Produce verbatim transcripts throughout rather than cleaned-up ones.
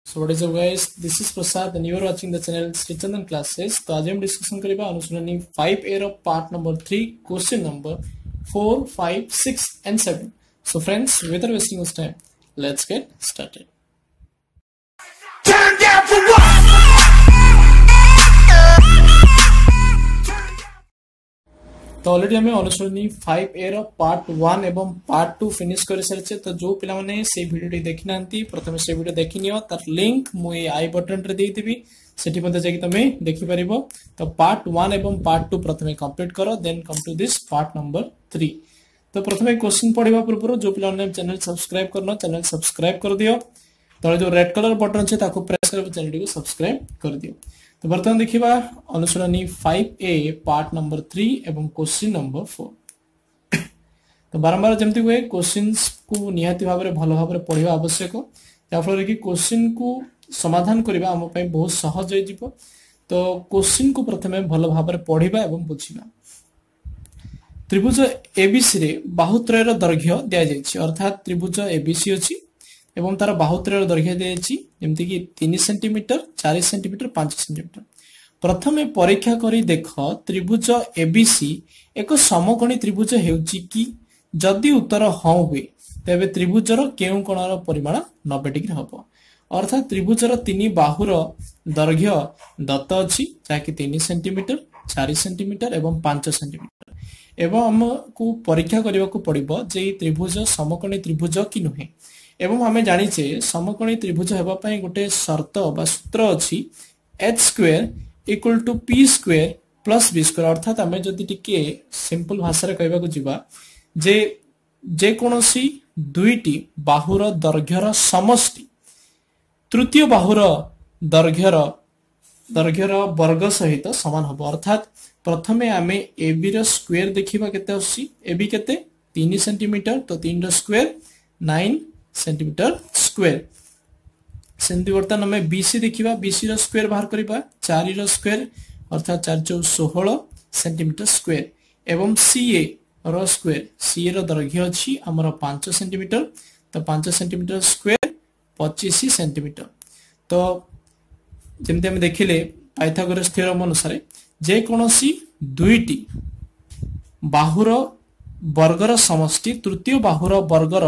So what is up guys, this is Prasad and you are watching the channel Sri Chandan Classes. तो आज हम discussion करिबा अनुसरणी five A row part number three question number four, five, six and seven. So friends, without wasting much time, let's get started. Turn down for what? तो already हमें अनुसरणी five A row part one एवं part two finish कर सारिछे। तो जो पिला माने से वीडियो देखि नांती प्रथमे से वीडियो देखि नियो, तार लिंक मु ए आई बटन रे देई देबी, सेठी मध्ये जाकि तमे देखि परिबो। तो पार्ट one एवं पार्ट two प्रथमे कंप्लीट करो, then come to this part number three। तो प्रथमे क्वेश्चन पढिबा पूर्व जो पिला ने चैनल सब्सक्राइब करनो, चैनल सब्सक्राइब कर दियो। तो जो रेड कलर बटन अछि ताको प्रेस करबो, चैनल को सब्सक्राइब कर दियो। तो बर्तमान देखिबा अनुसरणी five A part number three एवं क्वेश्चन नंबर four। तो बारंबार जमती हुए क्वेश्चंस को निहाती भाबरे भलो भाबरे पढिबा आवश्यक, जा फल रे कि क्वेश्चन को समाधान करबा हम पय बहुत सहज होई जिवो। तो क्वेश्चन को प्रथमे भलो भाबरे पढिबा एवं बुझिबा। त्रिभुज एबीसी रे बाहुत्रयर दैर्घ्य दिया जायछि, अर्थात त्रिभुज एबीसी अछि एवं तार बाहुत्रयर दैर्घ्य दियाछि जेमति कि तीन सेंटीमीटर, चार सेंटीमीटर, पाँच सेंटीमीटर। प्रथमे परीक्षा करी देख त्रिभुज एबीसी एक समकोणी त्रिभुज हेउछि कि? जदि उत्तर हां हुए तेबे त्रिभुजर केउ कोणर परिमाण नब्बे डिग्री हबो। अर्थात त्रिभुजर तीन बाहुर दैर्घ्य दत्त अछि जाकि तीन सेंटीमीटर, चार सेंटीमीटर एवं पाँच सेंटीमीटर। एवं हमकु परीक्षा करबा को पड़िबो जे त्रिभुज समकोणी त्रिभुज कि नुहे। एवं हमें जानिचे समकोणी त्रिभुज हेबा पई गोटे शर्त बा सूत्र अछि h square equal to p square plus b square. अर्थात हमें जदि टिके सिंपल भाषा रे कहबा को जिबा जे जे कोनोसी दुईटी बाहुर दैर्घ्यर समष्टि तृतीय बाहुर दैर्घ्यर दैर्घ्यर वर्ग सहित समान हबो। अर्थात प्रथमे आमे ab रो स्क्वायर देखिबा केते अछि, ab केते तीन सेंटीमीटर, तो तीन रो स्क्वायर नौ सेंटीमीटर स्क्वायर। सेंती वर्तन हमें बीसी देखिबा, बीसी रो स्क्वायर बाहर करिबा, चार रो स्क्वायर अर्थात चार चौ सोलह सेंटीमीटर स्क्वायर एवं सीए रो स्क्वायर, सीए रो दैर्घ्य अछि हमर पाँच सेंटीमीटर, तो पाँच सेंटीमीटर स्क्वायर पच्चीस सेंटीमीटर। तो जेमते हम देखिले पाइथागोरस थ्योरम अनुसार जे कोनोसी दुईटी बाहुर वर्गर समष्टि तृतीय बाहुर वर्गर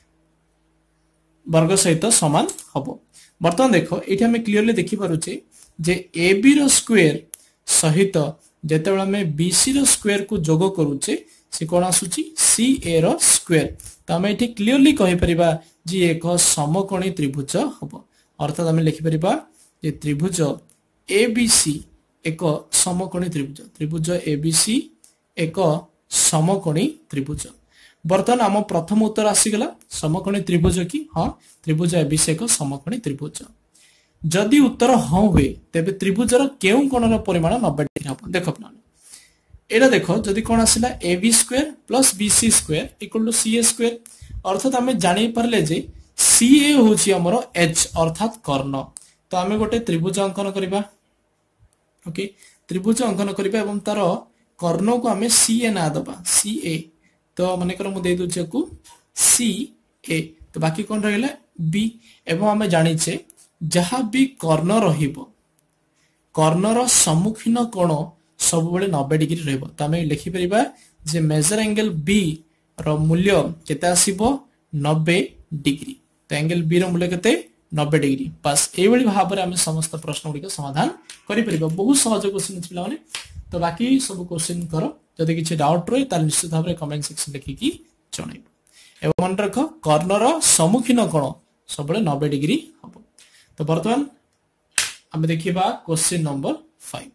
वर्ग सहित समान हबो। बर्तमान देखो एठी हमें क्लियरली देखि पारुचे जे ab रो स्क्वायर सहित जेतेबेला हमें bc रो स्क्वायर को जोग करूचे से कोन आसुची ca रो स्क्वायर। तो हमें एठी क्लियरली कहि परिबा जे एक समकोणी त्रिभुज हबो। अर्थात हमें लिखि परिबा जे त्रिभुज abc एक समकोणी त्रिभुज, त्रिभुज abc एक समकोणी त्रिभुज। बर्तमान आम प्रथम उत्तर आसीगला समकोणी त्रिभुज कि? हाँ, त्रिभुज एबीसी एक समकोणी त्रिभुज। जदि उत्तर हाँ हुए तेबे त्रिभुजर केउ कोणर परिमाण नब्बे डिग्री हबो। देखो अपना एटा देखो जदि कोन आसिला ab square plus bc square equal to ca square. अर्थात हमें जानि परले जे ca होची हमरो h अर्थात कर्ण। तो हमें गोटे त्रिभुज अंकन करिबा। ओके, त्रिभुज अंकन करिबा एवं तार कर्ण को हमें ca ना दबा, ca। तो माने कर मु दे दउ को सी ए, तो बाकी कोन रहला बी। एवं हमें जानिचे जहा भी कर्ण रहिबो कर्णर सम्मुखीन कोण सब बेले नब्बे डिग्री रहबो। तो हमें लिखि परिबा जे मेजर एंगल बी रो मूल्य केते आसीबो नब्बे डिग्री। तो एंगल बी रो मूल्य केते नब्बे डिग्री। बस एई बळी भाबरे हमें समस्त प्रश्न गुडी समाधान करि परिबा। बहुत सहज क्वेश्चन अछि पिला माने। तो बाकी सब क्वेश्चन करो, जदि किछि डाउट रहे तार निश्चित भाबरे कमेंट सेक्शन लिखिकी जणाइबो। एवं मन रख कर्णर सम्मुखीन कोण सब बेले नब्बे डिग्री हबो। तो वर्तमान हम देखिबा क्वेश्चन नंबर five।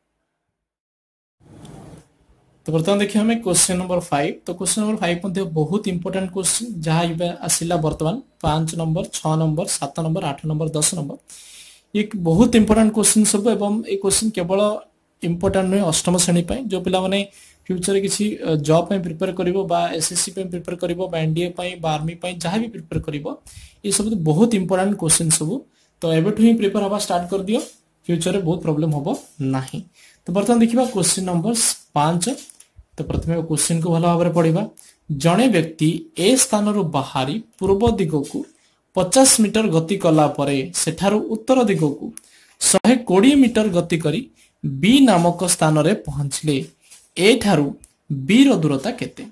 तो वर्तमान देखि हमें क्वेश्चन नंबर five। तो क्वेश्चन नंबर five मध्ये बहुत इंपोर्टेंट क्वेश्चन जहा इबे आसिला वर्तमान पाँच नंबर, छह नंबर, सात नंबर, आठ नंबर, दस नंबर। एक बहुत इंपोर्टेंट क्वेश्चन सब एवं ए क्वेश्चन केवल इंपोर्टेंट नहीं अष्टम श्रेणी पे जो पिला माने फ्यूचर किसी जॉब पे प्रिपेयर करिवो बा एसएससी पे प्रिपेयर करिवो बा एनडीए पे बा आर्मी पे जहां भी प्रिपेयर करिवो, ये सब बहुत इंपोर्टेंट क्वेश्चन सब। तो एबेठु ही प्रिपेयर हवा स्टार्ट कर दियो, फ्यूचर रे बहुत प्रॉब्लम होबो नाही। तो बर्तमान देखिबा क्वेश्चन नंबर पाँच। तो प्रथमे क्वेश्चन को भलो भाबरे पढिबा। जणे व्यक्ति ए स्थान रो बाहरी पूर्व दिग को पचास मीटर गति कला परे सेठारु उत्तर दिगकू एक सौ बीस मीटर गति करी बी नामक स्थान रे पहुंचले एठारु बी रो दूरता केते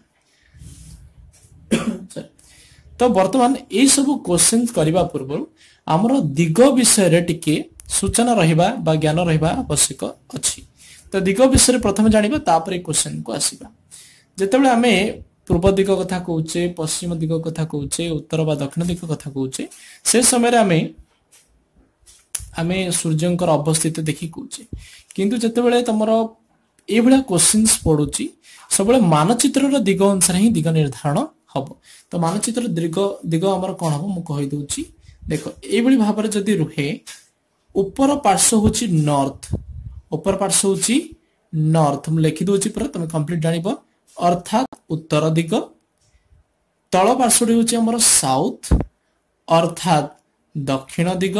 तो वर्तमान ए सब क्वेश्चन करबा पूर्व हमर दिग विषय रे टिके सूचना रहिबा बा ज्ञान रहिबा आवश्यक अछि तो दिग विषय रे प्रथम जानिबा तापर क्वेश्चन को आसीबा जेतेबेले हमें पूर्व दिग कथा कहूचे पश्चिम दिग कथा कहूचे उत्तर बा दक्षिण दिग कथा कहूचे से समय रे हमें हमें सूर्यंकर अवस्थित देखि कहूचे किंतु जेतेबेले तमरो ए भला क्वेश्चंस पडुची सबले मानचित्र रो दिग अनुसार ही दिग निर्धारण हबो तो मानचित्र दिग दिग हमर कोन हबो मु कहि दोची देखो ए भली भाबरे जदी रुहे ऊपर पार्श्व होची नॉर्थ ऊपर पार्श्व होची नॉर्थ हम लिखि दोची पर तुम कंप्लीट जानिबो अर्थात उत्तर दिग तळ पार्श्व होची हमर साउथ अर्थात दक्षिण दिग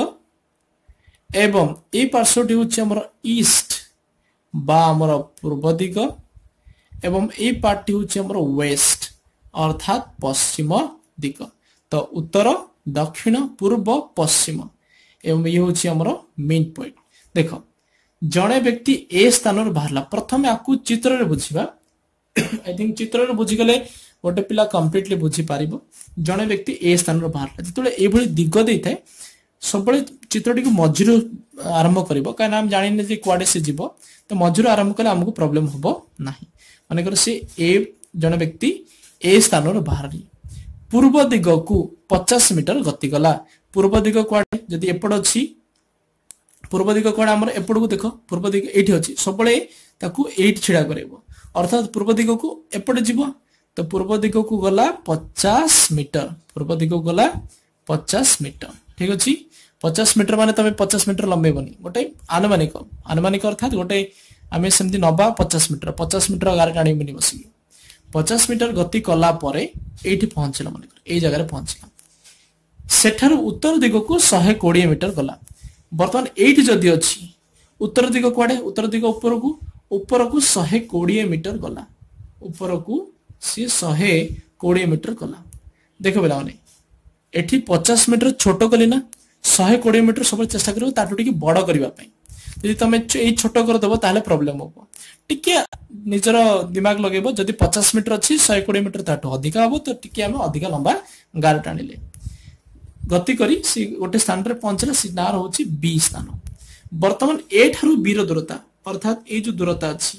एवं ए पार्श्व होची हमर ईस्ट बा हमर पूर्व दिग एवं ए पार्टी होची हमर वेस्ट अर्थात पश्चिम दिग तो उत्तर दक्षिण पूर्व पश्चिम एवं ये होची हमर मेन पॉइंट देखो जणे व्यक्ति ए स्थान रे बाहरला प्रथमे आकु चित्र रे बुझिबा आई थिंक चित्र रे बुझि गले गोटे पिला कंप्लीटली बुझी पारिबो जणे व्यक्ति ए स्थान रे बाहरला जतले ए भली दिग देइथाय सबले चित्रटी को मझिरु आरंभ करिवो काना हम जानिने जे कुआडे से जीवो तो मझिरु आरंभ कले हमको प्रॉब्लम होबो नाही माने कर से ए जणे व्यक्ति ए स्थान रे बाहरली पूर्व दिग को पचास मीटर गति गला पूर्व दिग कुआडे जदी एपड अछि पूर्व दिग कुआडे हमर एपड को देखो पूर्व दिग एठी अछि सबले ताकू एट छिडा करबो अर्थात पूर्व दिग को एपड जीवो तो पूर्व दिग को गला पचास मीटर पूर्व दिग को गला पचास मीटर ठीक अछि पचास मीटर माने तमे पचास मीटर लंबेबनी गोटे आनुमानिक आनुमानिक अर्थात गोटे आमे सेमति नबा पचास मीटर पचास मीटर गारे टाणी बनी बसी पचास मीटर गति कला परे एठी पहुंचला माने ए जगह रे पहुंचला सेठार उत्तर दिग को एक सौ बीस मीटर गला वर्तमान एठी जदी अछि उत्तर दिग कुआडे उत्तर दिग ऊपर को ऊपर को एक सौ बीस मीटर गला ऊपर को से एक सौ बीस मीटर गला देखो बेला माने एठी पचास मीटर छोटो कली ना एक सौ बीस मीटर सब चेष्टा करिवो ताटो टिके बड़ करिवा पई यदि तमे एई छोटो कर देबो ताले प्रॉब्लम होबो टिके निजर दिमाग लगेबो जदि पचास मीटर अछि एक सौ बीस मीटर ताटो अधिका होबो तो टिके हम अधिका लंबा गार टाणिले गति करी सी गोटे स्थान रे पहुंचले सी नार होची बी स्थान वर्तमान ए ठारू बी रो दूरता अर्थात ए जो दूरता अछि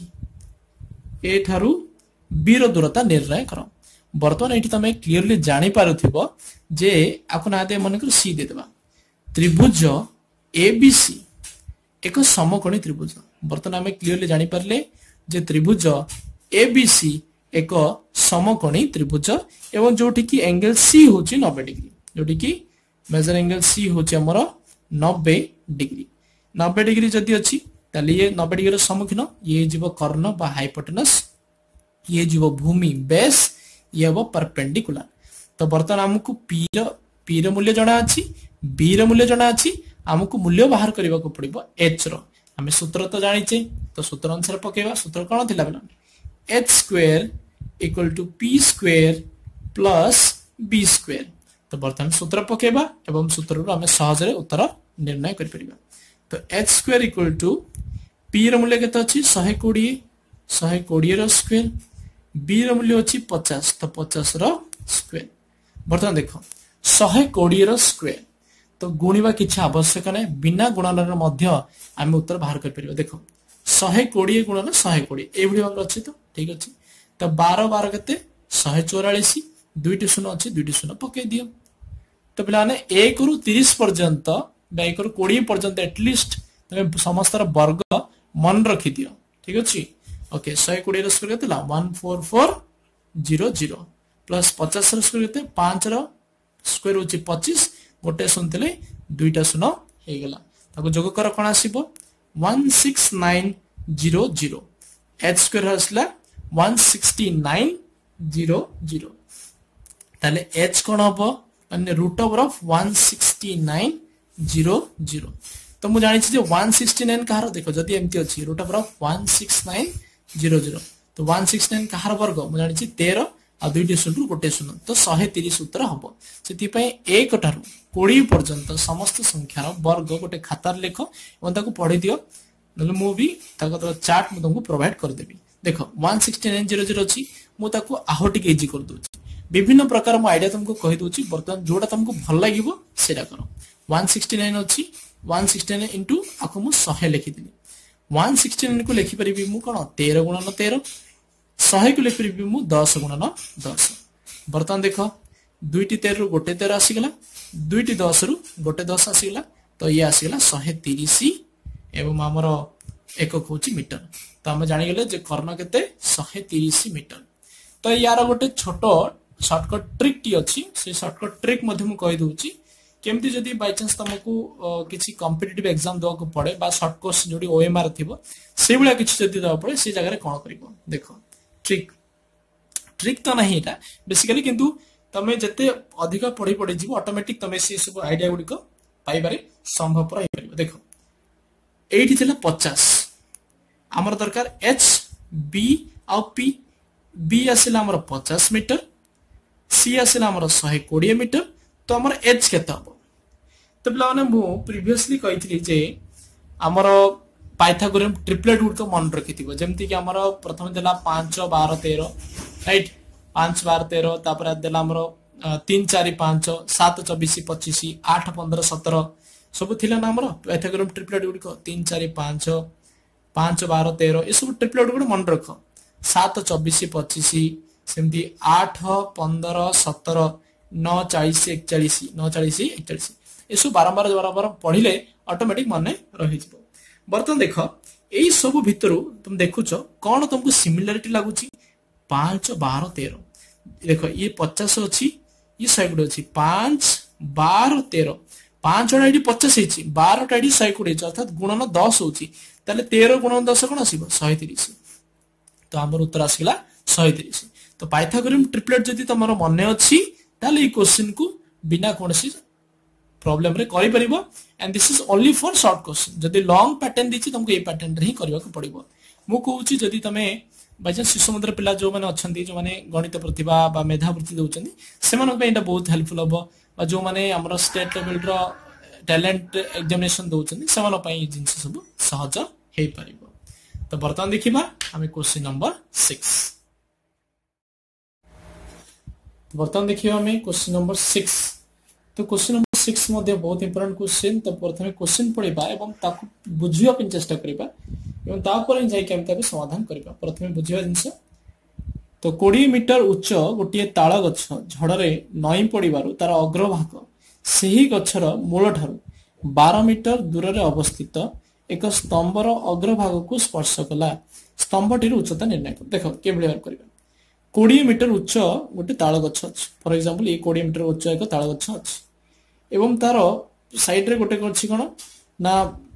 ए ठारू बी रो दूरता निर्णय करो वर्तमान एठी तमे क्लियरली जानि पारुथिबो जे आको ना दे मन कर सी दे देबा त्रिभुज एबीसी एक समकोणी त्रिभुज वर्तमान हमें क्लियरली जानि पारले जे त्रिभुज एबीसी एक समकोणी त्रिभुज एवं जोठी की एंगल सी होची नब्बे डिग्री जोठी की मेजर एंगल सी होची हमर नब्बे डिग्री नब्बे डिग्री जदी अछि ताली ये नब्बे डिग्री सम्मुखीन ये जीव कर्ण बा हाइपोटेनस ये जीव भूमि बेस ये वो परपेंडिकुलर तो वर्तमान हमकु पी रो पी रो मूल्य जणा अछि बी रो मूल्य जणा अछि हमकु मूल्य बाहर करबा को पड़िबो एच रो हमें सूत्र तो जानिचे तो सूत्र अनुसार पकेबा सूत्र कोन थिला बेला h square equal to p square plus b square तो वर्तमान सूत्र पकेबा एवं सूत्र रो हमें सहज रे उत्तर निर्णय कर परिबा तो h square equal to p रो मूल्य केते अछि एक सौ बीस एक सौ बीस रो स्क्वायर b रो मूल्य अछि पचास तो पचास रो स्क्वायर वर्तमान देखो एक सौ बीस रो स्क्वायर तो गुणिबा किछि आवश्यक नै बिना गुणनर मध्य हम उत्तर बाहर कर परिबो देखो एक सौ बीस गुणन एक सौ बीस ए भली भाग अछि तो ठीक अछि तो बारह बारह केते एक सौ चौवालीस दुईटी शून्य अछि दुईटी शून्य पके दियो तो पिला ने एक रु तीस पर्यंत बा एक रु बीस पर्यंत एटलिस्ट तमे समस्त वर्ग मन रखि दियो ठीक अछि ओके एक सौ बीस रो स्क्वायर केतला एक चार चार शून्य शून्य प्लस पचास रो स्क्वायर केते पाँच रो स्क्वायर होची पच्चीस गोटे सुनतले दुईटा शून्य हे गेला ताको जोग कर कोन आसीबो एक सौ उनहत्तर शून्य h स्क्वायर हसला एक सौ उनहत्तर ताले h कोन हबो माने रूट ओवर ऑफ एक सौ उनहत्तर शून्य तो मु जानि छी जे एक सौ उनहत्तर कहार देखो जदी एमती अछि रूट ओवर ऑफ एक सौ उनहत्तर शून्य तो एक सौ उनहत्तर कहार वर्ग मु जानि छी तेरह आ दुईटी शून्य गोटे शून्य तो शहे तीस उत्तर हम से एक ठारू कोड़े पर्यंत समस्त संख्यार वर्ग गोटे खातार लिख और पढ़ी दियो ना मुझे चार्ट मुझे तुमको प्रोवाइड करदेवी देख one sixty nine zero zero अच्छी मुझे आहो टे इजी कर दूसरी विभिन्न प्रकार मो आइडिया तुमको कही दूसरी बर्तमान जोटा तुमको भल लगे सेटा कर वन सिक्सटी नाइन अच्छी वन सिक्सटी नाइन इंटू आपको मुझे शहे लिखिदी वन सिक्सटी नाइन को लिखिपारि मु कौन तेरह गुणन तेरह शहे को लिखिपारि मु दस गुणन दस बर्तमान देख दुईटी तेरह रु गोटे तेरह आसीगला दुईटी दस रु गोटे दस आसीगला तो ये आसीगला शहे तीस एवं आमर एकक हूँ मीटर तो आम जानीगले जे कर्ण केते शहे तीस मीटर तो यार गोटे छोट सर्टकट ट्रिक टी अच्छी से सर्टकट ट्रिक मु कही दूची केमती जदि बाय चांस तुमको किसी कॉम्पिटिटिव एग्जाम देवा पड़े बा शॉर्ट कोर्स जोड़ी ओएमआर थिबो से भलिया किछि जदि देवा पड़े से जगह कोन करिवो देखो ट्रिक ट्रिक तो नहीं एटा बेसिकली किंतु तमे जते अधिक पढ़ी पढ़ी जीवो ऑटोमेटिक तमे से सब आइडिया गुडी को पाइबारे संभव पर आइबो देखो एटी थिला पचास हमर दरकार एच बी आ पी बी आसिला हमर पचास मीटर सी आसिला हमर एक सौ बीस मीटर तो हमर एच केता हो तो पिला माने मु प्रीवियसली कहितली जे हमर पाइथागोरम ट्रिपलेट गुड को मन रखिथिबो जेमति कि हमर प्रथम देला पाँच बारह तेरह राइट पाँच बारह तेरह तापर देला हमर तीन चार पाँच सात चौबीस पच्चीस आठ पंद्रह सत्रह सब थिला ना हमर पाइथागोरम ट्रिपलेट गुड को तीन चार पाँच पाँच बारह तेरह ये सब ट्रिपलेट गुड मन रख सात चौबीस पच्चीस सेमती आठ पंद्रह सत्रह नौ चालीस एकचालीस नौ चालीस एकचालीस ये सब बारंबार बारंबार पढ़िले ऑटोमेटिक मन रही बर्तमान देख यही सब भितर तुम देखुच कौन तुमको सिमिलारिटी लगुच पांच बारह तेरह देख ये पचास अच्छी ये शहे कोड़े अच्छी पांच बार तेरह पांच टा ये पचास होती बार टा ये शहे कोड़े अर्थात गुणन दस होती तेरह गुणन दस कौन आस शहे तीस तो आम उत्तर आसगला शहे तीस तो पाइथागोरम ट्रिपलेट जदि तुम मन अच्छी ताले क्वेश्चन को बिना कौन प्रॉब्लम रे करि परिबो and this is only for short question जदि लॉन्ग पैटर्न दिछि तुमको ए पैटर्न रे ही करबा को पड़िबो मु कहूची जदि तमे बाय चांस शिशु मंदिर पिला जो माने अछंती जो माने गणित प्रतिभा बा मेधावृत्ति दउचंदी सेमान पे एटा बहुत हेल्पफुल हबो बा जो माने हमर स्टेट लेवल रो टैलेंट एग्जामिनेशन दउचंदी सेमान पे ई जिंस सब सहज हे परिबो तो वर्तमान देखिबा हमें क्वेश्चन नंबर सिक्स वर्तमान देखिए हमें क्वेश्चन नंबर सिक्स तो क्वेश्चन नंबर सिक्स मध्य बहुत इंपोर्टेंट क्वेश्चन तो प्रथम क्वेश्चन पढ़ा एवं ताकू बुझिया पे चेष्टा करबा एवं तापर जाई के हम ताकू समाधान करबा प्रथम बुझिया जिंस तो बीस मीटर उच्च गोटे ताଳ गछ झड़रे नई पड़िबारु तार अग्रभाग सही गछर मूल ठारू बारह मीटर दूर रे अवस्थित एक स्तंभर अग्रभाग को स्पर्श कला स्तंभटीर उच्चता निर्णय कर देखो के भली करबा बीस मीटर उच्च गोटे ताଳ गछ अछि फॉर एग्जांपल ये बीस मीटर उच्च एक ताଳ गछ अछि एवं तार साइड रे गोटे अछि कोन ना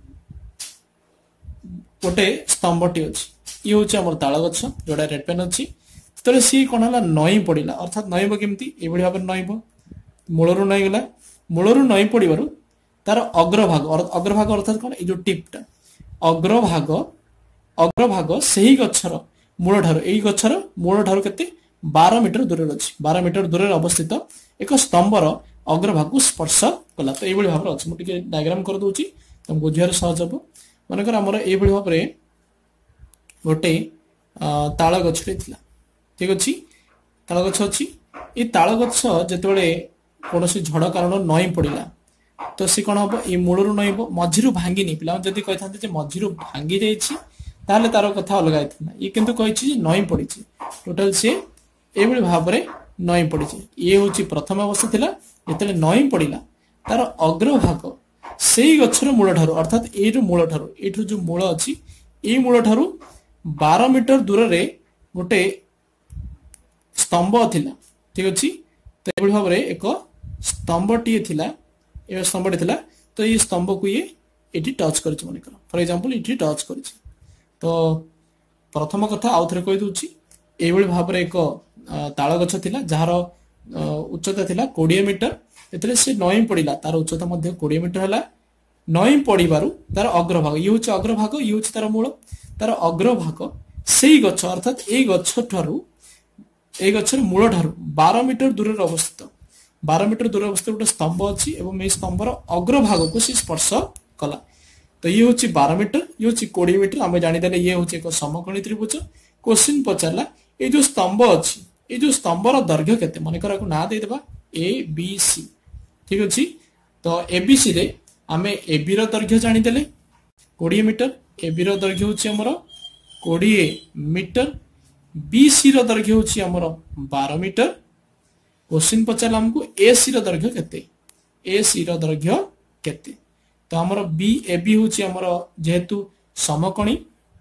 गोटे स्तंभटी अछि ये होछि हमर ताଳ गछ जोडा रेड पेन अछि तले सी कोन हला नई पडिला अर्थात नईबो केमती ए बढी भाबे नईबो मूलरु नई गेला मूलरु नई पडिबारु तार अग्रभाग अग्रभाग अर्थात कोन ए जो टिपटा अग्रभाग अग्रभाग सही गछर मूल ठारू एई गछर मूल ठारू केते बारह मीटर दूर अछि बारह मीटर दूर अवस्थित एक स्तंभर अग्रभाग को स्पर्श कला तो एबोली भाबरे अछि मु टिके डायग्राम कर दोछि तुम बुझियार सहज हबो मानकर हमर एबोली भाबरे गोटे ताଳ गछटे थिला ठीक अछि ताଳ गछ अछि ए ताଳ गछ जेतेबेले कोनोसी झड़ कारण नई पडिला तो से कोन हबो ए मूलरु नईबो मझिरु भांगिनी पिला जदी कहथांते जे मझिरु भांगी जाईछि ताले तार कथा अलग आइथिला ये किंतु कहिछि जे नई पडिछि टोटल से एबोली भाबरे नई पडिछि ये होछि प्रथम अवस्था थिला जेतेले नई पडिला तार अग्रभाग सेही गछर मूल ठारू अर्थात ए जो मूल ठारू एठु जो मूल अछि ए मूल ठारू बारह मीटर दूर रे गोटे स्तंभ थिला ठीक अछि तो एबोली भाबरे एक स्तंभटी थिला ए स्तंभटी थिला तो ये स्तंभ को ये एटी टच करछि मन कर फॉर एग्जांपल एटी टच करछि तो प्रथम कथा आउ थरे कहि दूची एबोली भाबरे एक ताଳ गछ थिला जहार उच्चता थिला बीस मीटर एतले से नई पडिला तार उच्चता मध्ये बीस मीटर हला नई पडिबारु तार अग्रभाग ये होछि अग्रभाग ये होछि तार मूल तार अग्रभाग सेही गछ अर्थात ए गछ ठारू ए गछर मूल ठारू बारह मीटर दूर अवस्थित बारह मीटर दूर अवस्थित गोटे स्तंभ अच्छी एवं ए स्तंभर अग्रभाग को सी स्पर्श कला तो ये हूँ बारह मीटर ये हूँ कोड़े मीटर आम जानीदे ये हूँ एक समकोणी त्रिभुज क्वेश्चन पचारा ये जो स्तंभ अच्छी ये जो स्तंभर दैर्घ्य केते मन कर ना देदेबा ए बी सी ठीक अच्छे तो एबीसी रे आम एबी दैर्घ्य जानीदे कोड़े मीटर एबी दैर्घ्य हूँ आमर कोड़े मीटर बीसी दैर्घ्य हूँ आमर बारह मीटर क्वेश्चन पचारा आमको एसी दैर्घ्य केते एसी दैर्घ्य केते तो आमर बी एबी हूँ आमर जेहेतु समकोणी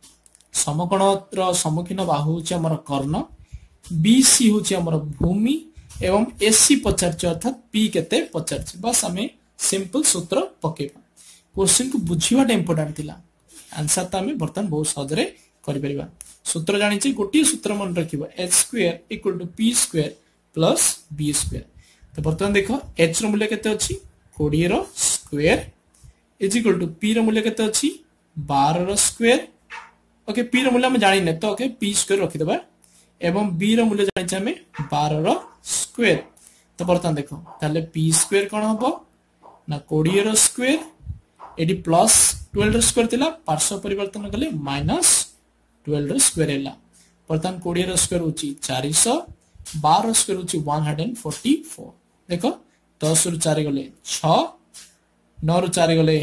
समकोण सम्मुखीन बाहु हूँ आमर कर्ण बीसी हूँ आमर भूमि एवं एसी पचार अर्थात पी केते पचार बस आम सिंपल सूत्र पकेबा क्वेश्चन को बुझीवाटा इंपोर्टेंट थिला आंसर तो आम बर्तमान बहुत सहजरे करिपरिबा सूत्र जानिचे गोटे सूत्र मन रखिबा H square equal to P square plus B square तो बर्तमान देख एच रो मूल्य केते अछि बीस रो square is equal to P रो मूल्य केते अछि बारह रो स्क्वायर ओके पी रो मूल्य हम जानि ने तो ओके पी स्क्वायर रखि देबा एवं बी रो मूल्य जानिचे हमें बारह रो स्क्वायर तो बर्तमान देखो ताले पी स्क्वायर कोन हबो ना बीस रो स्क्वायर एडी प्लस बारह रो स्क्वायर थिला पार्श्व परिवर्तन कले माइनस बारह रो स्क्वायर हैला बर्तमान बीस रो स्क्वायर होची चार सौ बारह स्क्वायर होची एक सौ चौवालीस देखो दस रु चार गले छह नौ रु चार गले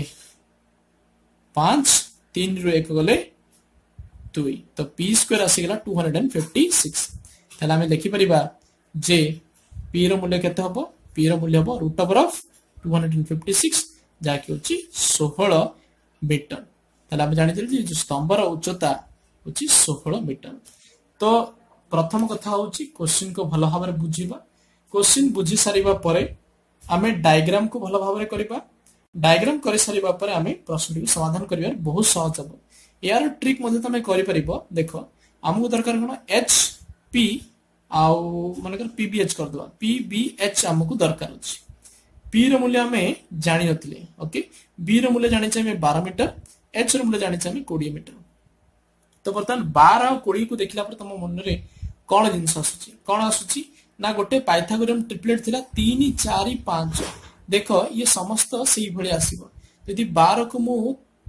पांच तीन रु एक गले दुई तो पी स्क्वायर आसीगला दो सौ छप्पन ताले हमें देखि परिबा जे पी रो मूल्य केते हबो पी रो मूल्य हबो रूट ओवर ऑफ दो सौ छप्पन जाके होची सोलह मीटर ताले हम जानि जे जो स्तंभर उच्चता होची सोलह मीटर तो प्रथम कथा होची क्वेश्चन को भलो भाबरे बुझीबा क्वेश्चन बुझी सारिबा परे आमे डायग्राम को भलो भाबरे करिबा डायग्राम करि सारिबा परे आमे प्रश्न को समाधान करिबार बहुत सहज हबो यार ट्रिक मध्ये तमे करि परिबो देखो हमहु दरकार कोन एच पी आउ मानकर पीबीएच कर दवा पीबीएच हमहु दरकार अछि पी रो मूल्य हमें जानि नथिले ओके बी रो मूल्य जानि छै हमें बारह मीटर एच रो मूल्य जानि छै हमें बीस मीटर तो बर्तमान बारह और बीस को देखला पर तम मन रे कोन जिंस आसुची कोन आसुची ना गोटे पाइथागोरम ट्रिपलेट थिला तीन चार पाँच देखो ये समस्त सेही भली आसीबो यदि बारह को मु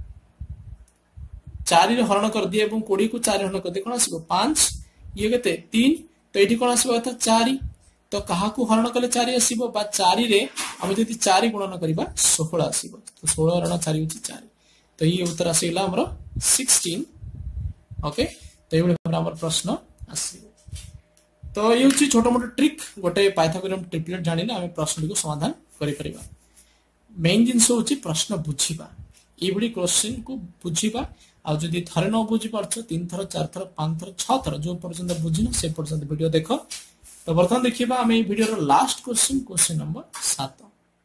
चार रे हरण कर दिए एवं बीस को चार हरण कर दे कोन आसीबो पाँच ये केते तीन तो एठी कोन आसीबो अर्थात चार तो कहा को हरण कले चार आसीबो बा चार रे हम यदि चार गुणन करबा सोलह आसीबो तो सोलह हरण चार होची चार तो ये उत्तर आसीला हमरो सोलह ओके तो ये हमर प्रश्न आसीबो तो ये हूँ छोट मोट ट्रिक गोटे पाइथागोरम ट्रिपलेट जानिले आम प्रश्न को समाधान करिपरिबा मेन जिनस हूँ प्रश्न बुझीबा ये क्वेश्चन को बुझीबा आ जदि थरे न बुझी पारछ तीन थर चार थर पांच थर छह थर जो पर्यंत बुझिन से पर्यंत वीडियो देख तो बर्तमान देखिबा आम वीडियो रो लास्ट क्वेश्चन क्वेश्चन नंबर सात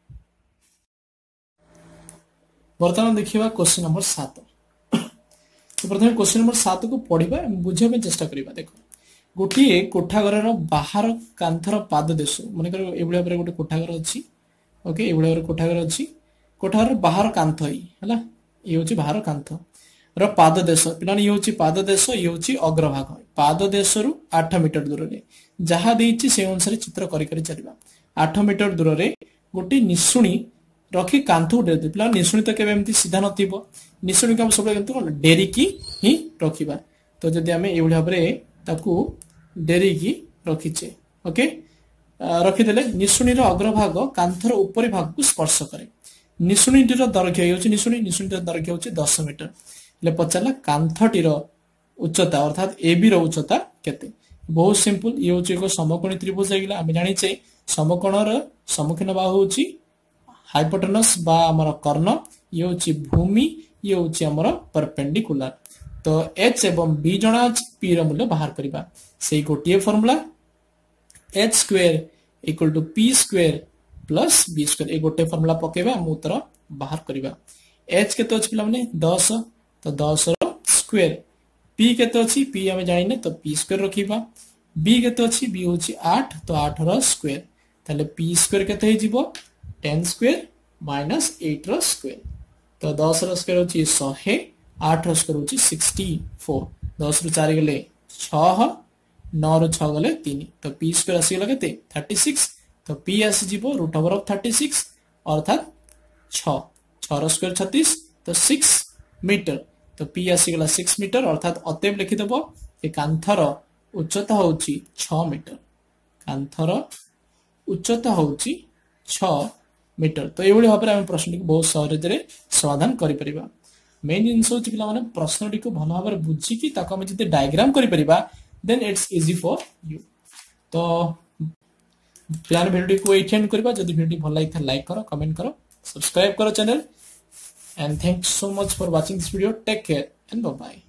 बर्तमान देखिबा क्वेश्चन नंबर सात तो प्रथम क्वेश्चन नंबर सात को पढ़िबा बुझिबा चेष्टा करिबा देखो गोटे कोठाघर बाहर कांथर पाद देश मन कर एभलिया पर गोटे कोठाघर अछि ओके एभलिया पर कोठाघर अछि कोठाघर बाहर कांथ ही हला ये होची बाहर कांथ र पाद देश पिलानी ये होची पाद देश ये होची अग्रभाग पाद देश रु आठ मीटर दूर रे जहा देइची से अनुसार चित्र करि करि चलिबा आठ मीटर दूर रे गोटे निसुणी रखी कांथ उडे पिला निसुणी तो केबे एमती सीधा नथिबो निसुणी का सब केमती कोन डेरी की ही रखिबा तो जदी हमें एभलिया पर ताकू डेरी की रखीचे ओके रखिदेले निशुणी अग्रभाग कांथर ऊपरी भाग को स्पर्श करे निशुणी दैर्घ्य होची निशुणी निशुणी दैर्घ्य होची दस मीटर ले पचारला कांथटीर उच्चता अर्थात एबी रो उच्चता केते बहुत सिंपल ये होची एक समकोणी त्रिभुज आइला हम जानिचे समकोणर सम्मुखीन बाहु होची हाइपोटेनस बा हमर कर्ण ये होची भूमि ये होची हमर परपेंडिकुलर तो एच एवं बी जना पी रो मूल्य बाहर करबा से गोटिए formula H square equal to P square plus B square ए गोटे फार्मूला पकेबा हम उत्तर बाहर करबा एच केते अछि पिला माने दस तो दस रो स्क्वायर पी केते अछि पी हम जानिने तो पी स्क्वायर रखिबा बी केते अछि बी होछि आठ तो आठ रो स्क्वायर ताले पी स्क्वायर केते हे जिवो दस स्क्वायर माइनस आठ रो स्क्वायर तो दस रो स्क्वायर होछि सौ आठ रो स्क्वायर होछि चौंसठ दस रु चार गले छह नौ रु छह गले तीन तो पी स्क्वायर आसीगला केते थर्टी सिक्स तो पी आसी जीवो root over of thirty six अर्थात छह छह स्क्वायर छत्तीस तो सिक्स मीटर तो पी आसीगला सिक्स मीटर अर्थात अतएव लिखिदेव ए कांथर उच्चता होची छह मीटर कांथर उच्चता होची छह मीटर तो ये भाव में प्रश्न को बहुत सहज समाधान कर मेन जिनस हूँ पे प्रश्न टी को भल भाव में बुझिकी आम जो डायग्राम कर then it's easy for you तो प्लान वीडियो को एंड करबा जदी वीडियो भल लगी लाइक करो कमेंट करो सब्सक्राइब करो channel and thanks so much for watching this video take care and bye bye.